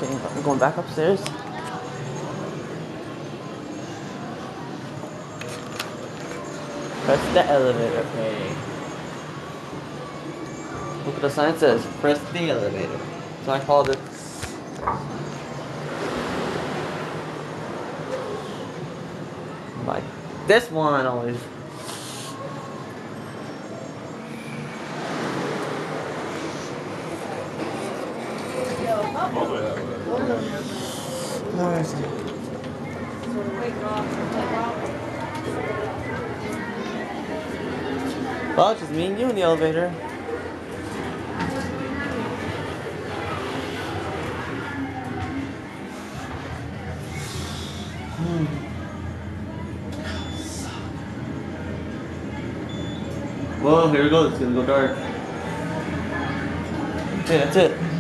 Okay, I'm going back upstairs. Press the elevator. Okay. Look what the sign says. Press the elevator. So I called it. Like this one always. Nice. Well, it's just me and you in the elevator. Whoa, here we go. It's gonna go dark. Okay, that's it.